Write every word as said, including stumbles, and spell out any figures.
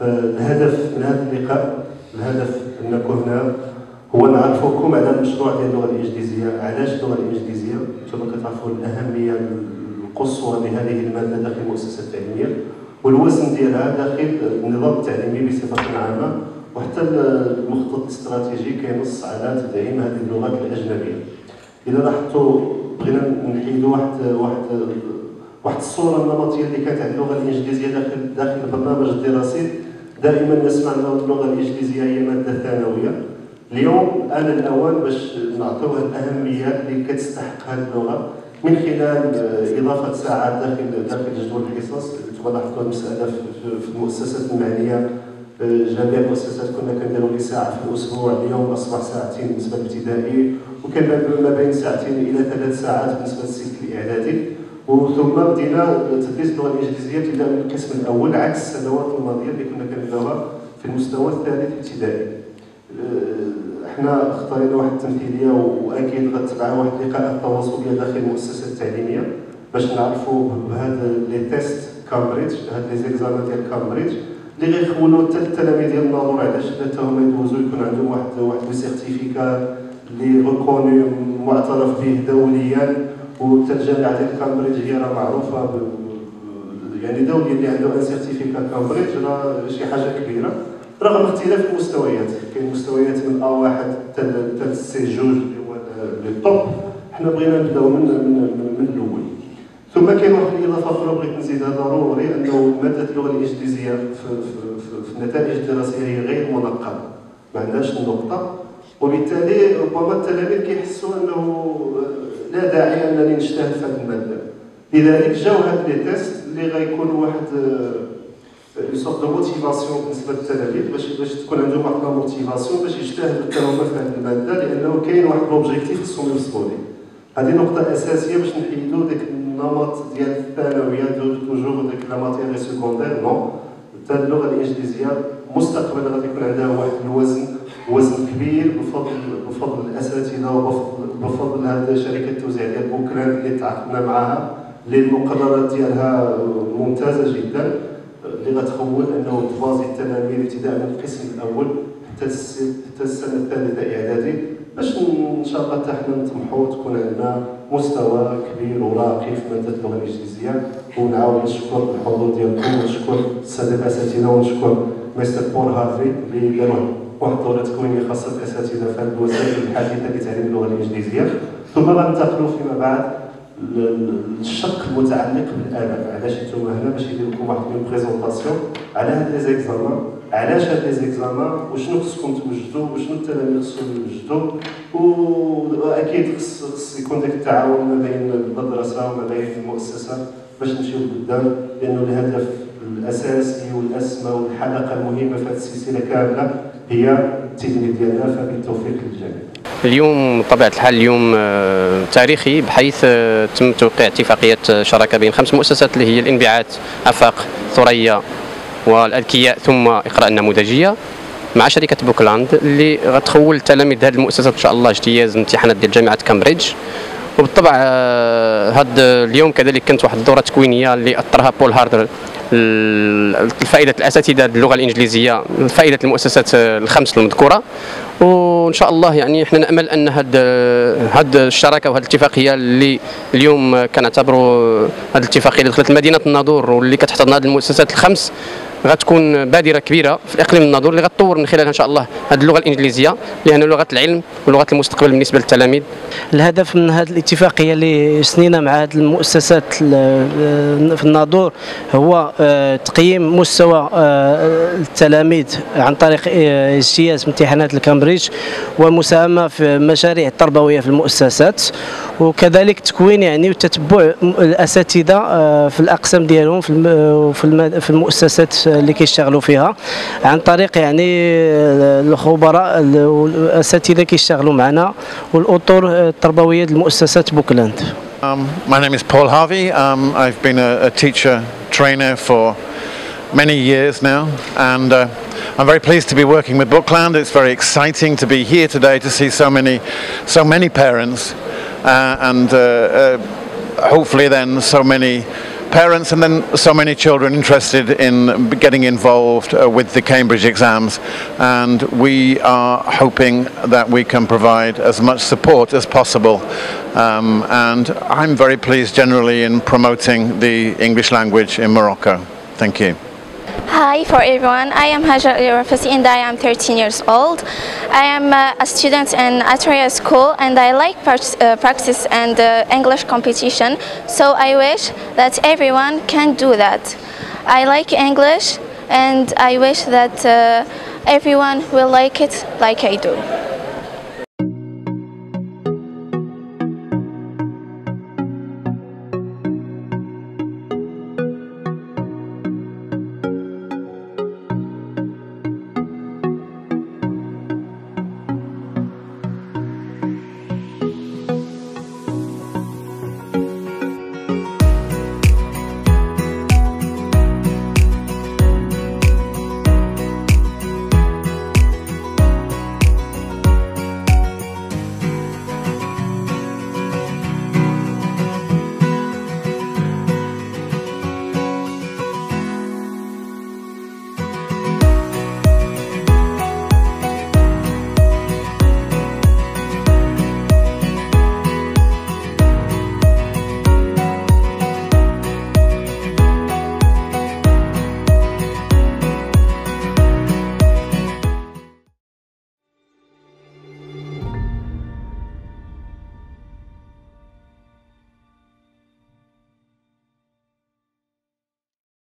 الهدف من هذا اللقاء، الهدف أن نكون هنا هو نعرفوكم على المشروع ديال اللغة الإنجليزية. علاش اللغة الإنجليزية؟ انتم كتعرفوا الأهمية القصوى لهذه المادة داخل المؤسسة التعليمية والوزن ديالها داخل النظام التعليمي بصفة عامة، وحتى المخطط الاستراتيجي كينص على تدعيم هذه اللغات الأجنبية. إذا لاحظتوا بغينا نحيدوا واحد واحد واحد الصورة النمطية اللي كانت على اللغة الإنجليزية داخل داخل البرنامج الدراسي. دائما نسمع أن اللغة الإنجليزية هي مادة ثانوية. اليوم آن الأوان باش نعطيوها الأهمية اللي كتستحق هذه اللغة من خلال إضافة ساعات داخل داخل جدول الحصص. انتم لاحظتوا المسألة في المؤسسات المعنية، جميع المؤسسات كنا كنديروا لي ساعة في الأسبوع، اليوم أصبح ساعتين بالنسبة للابتدائي، وكان ما بين ساعتين إلى ثلاث ساعات بالنسبة للصف الإعدادي. وثم بدينا تدريس اللغة الإنجليزية ابتداء من القسم الأول عكس السنوات الماضية اللي كنا كنديروها في المستوى الثالث ابتدائي. احنا اختارينا واحد التمثيليه واكيد غتبعها واحد اللقاءات التواصليه داخل المؤسسه التعليميه باش نعرفوا بهذا لي تيست كامبريدج، هاد لي زيكزامان ديال كامبريدج اللي غيخولوا حتى التلاميذ ديال الناظور علاش حتى هما يدوزوا يكون عندهم واحد واحد لو سيرتيفيكا اللي ريكوني معترف به دوليا. وحتى الجامعه ديال كامبريدج هي راه معروفه ب... يعني دوليا اللي عنده ان سيرتيفيكا كامبريدج راه شي حاجه كبيره رغم اختلاف المستويات. كاين مستويات من أ واحد حتى سي جوج اللي هو لي توب. حنا بغينا نبداو من من, من الاول. ثم كاين واحد الاضافه اخرى بغيت نزيدها ضروري، انه ماده اللغه الانجليزيه في, في, في, في النتائج الدراسيه هي غير منقبه، ما عندهاش النقطه، وبالتالي ربما التلاميذ كيحسوا انه لا داعي انني نجتهد في هذه الماده. لذلك جاو هاد لي تيست اللي غيكونوا واحد سورت دو موتيفاسيون بالنسبه للتلاميذ باش باش تكون عندهم واحد لا موتيفاسيون باش يجتهدوا حتى هما في هذه الماده، لانه كاين واحد لوبجيكتيف خصهم يوصلوا ليه. هذه نقطه اساسيه باش نحيدوا ديك النمط ديال الثانويه توجور ديك لا ماتيير سكوندير. نو، حتى اللغه الانجليزيه مستقبلا غادي يكون عندها واحد الوزن وزن كبير بفضل بفضل الاساتذه وبفضل بفضل هذه شركه توزيع ديال بوكران اللي تعاقدنا معها اللي المقررات ديالها ممتازه جدا، اللي غتخول انه تبازي التلاميذ ابتداء من القسم الاول حتى حتى السنه الثالثه اعدادي، باش ان شاء الله حتى حنا نطمحوا تكون عندنا مستوى كبير وراقي في ماده اللغه الانجليزيه. ونعاود نشكر الحضور ديالكم ونشكر الساده الاساتذه ونشكر مستر بول هارفي اللي داروا واحد الدوره تكوينيه خاصه الاساتذه في هذه الوسائل الحديثه لتعليم اللغه الانجليزيه. ثم غننتقلوا فيما بعد الشق المتعلق بالادب. علاش نتوما هنا؟ باش يدير لكم واحد من بريزونطاسيون على هاد لي زيكزامان، علاش هاد لي زيكزامان وشنو خصكم توجدوا وشنو التلاميذ خصهم يوجدوا. واكيد خص خص يكون داك التعاون ما بين المدرسه وما بين المؤسسه باش نمشيو لقدام، لانه الهدف الاساسي والاسمى والحلقه المهمه في هذه السلسله كامله هي التلميذ ديالنا. فبالتوفيق للجميع. اليوم بطبيعة الحال اليوم تاريخي، بحيث تم توقيع اتفاقية شراكة بين خمس مؤسسات اللي هي الانبعاث، آفاق، ثريا والأذكياء ثم إقراء النموذجية، مع شركة بوكلاند اللي غتخول تلاميذ هذه المؤسسات إن شاء الله اجتياز الامتحانات ديال جامعة كامبريدج. وبالطبع هذا اليوم كذلك كانت واحد الدورة تكوينية اللي أطرها بول هاردر الفائدة الأساتذة اللغة الإنجليزية، فائدة المؤسسات الخمس المذكورة. وإن شاء الله يعني احنا نأمل أن هاد هاد الشراكة وهاد الاتفاقية اللي اليوم كنعتبروا هاد الاتفاقية اللي دخلت مدينة الناظور واللي كتحتضن هاد المؤسسات الخمس غتكون بادرة كبيرة في الإقليم الناظور اللي غتطور من خلالها إن شاء الله هذه اللغة الإنجليزية، لأنها لغة العلم ولغة المستقبل بالنسبة للتلاميذ. الهدف من هذه الاتفاقية اللي سنينا مع هذه المؤسسات في الناظور هو تقييم مستوى التلاميذ عن طريق اجتياز امتحانات الكامبريدج والمساهمة في المشاريع التربوية في المؤسسات، وكذلك تكوين يعني وتتبع الأساتذة في الأقسام ديالهم في في المؤسسات اللي كيشتغلوا فيها عن طريق يعني الخبراء الأساتذة كيشتغلوا معنا والأطر التربوية للمؤسسات بوكلاند. Um, my name is Paul Harvey. Um, I've been a, a teacher trainer for many years now, and uh, I'm very pleased to be working with Bookland. It's very exciting to be here today to see so many, so many parents, uh, and uh, uh, hopefully then so many parents and then so many children interested in getting involved uh, with the Cambridge exams, and we are hoping that we can provide as much support as possible, um, and I'm very pleased generally in promoting the English language in Morocco. Thank you. Hi for everyone, I am Hajar Al-Rafasi and I am thirteen years old. I am uh, a student in Atria School and I like uh, practice and uh, English competition, so I wish that everyone can do that. I like English and I wish that uh, everyone will like it like I do.